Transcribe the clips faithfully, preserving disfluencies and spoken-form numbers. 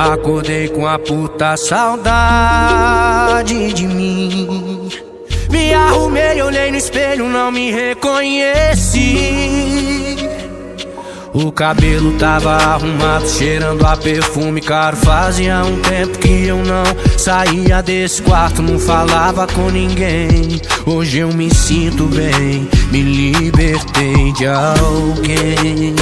Acordei com a puta saudade de mim. Me arrumei, olhei no espelho, não me reconheci. O cabelo tava arrumado, cheirando a perfume caro. Fazia um tempo que eu não saía desse quarto, não falava com ninguém. Hoje eu me sinto bem, me libertei de alguém.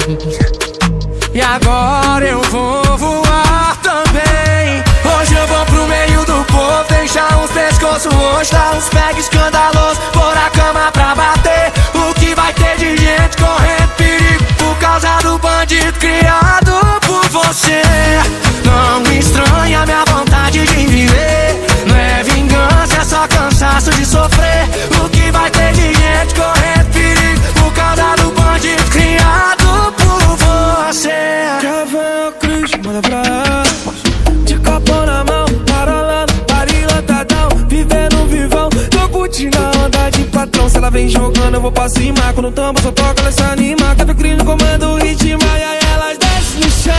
E agora eu vou voar também. Hoje eu vou pro meio do povo, deixar uns pescoços roxos, dar uns pega escandalosos, pôr a cama pra bater. O que vai ter de gente correndo perigo por causa do bandido criado por você. Não me estranha minha vontade de viver. Não é vingança, é só cansaço de sofrer. O que vai ter de gente correndo perigo por causa do bandido criado por você. Cavão Cruz, manda pra ela, de copo na mão, parolando, parilotadão, vivendo um vivão. Tô curtindo a onda de patrão. Se ela vem jogando eu vou pra cima, quando tampa só toca ela se anima. Café Cruz no comando o ritmo, e aí elas descem no chão.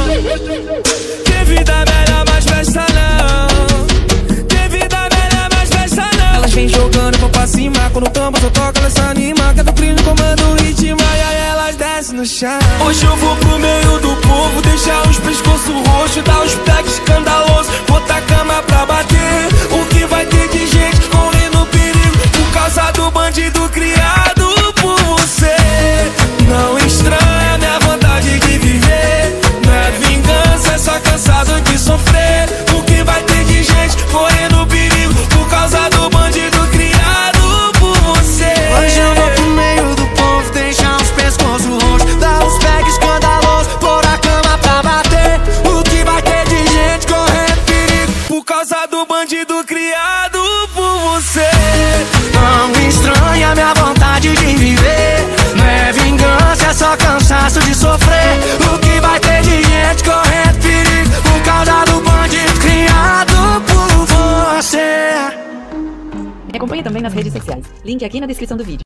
Tem vida melhor, mas festa não. Tem vida melhor, mas festa não. Elas vem jogando eu vou pra cima, quando tampa só toca ela se anima. Café Cruz no comando o ritmo, e aí elas descem no chão. Hoje eu vou pro meio do povo, deixar os pescoços roxos, dar os pegs escandalosos, botar a cama pra bater. O que vai ter de gente correndo perigo por causa do bandido criado por você. Não estranha minha vontade de viver. Não é vingança, é só cansado de sofrer. O que vai ter de gente correndo perigo por causa do bandido criado por você. Hoje eu vou pro meio do povo, deixar uns pescoços roxos, dar uns pega escandalosos, pôr a cama pra bater. O que vai ter de gente correndo perigo por causa do bandido criado por você. Não me estranha minha vontade de viver. Não é vingança, é só cansaço de sofrer. O que vai ter de gente correndo perigo por causa do bandido criado por você. Me acompanhe também nas redes sociais. Link aqui na descrição do vídeo.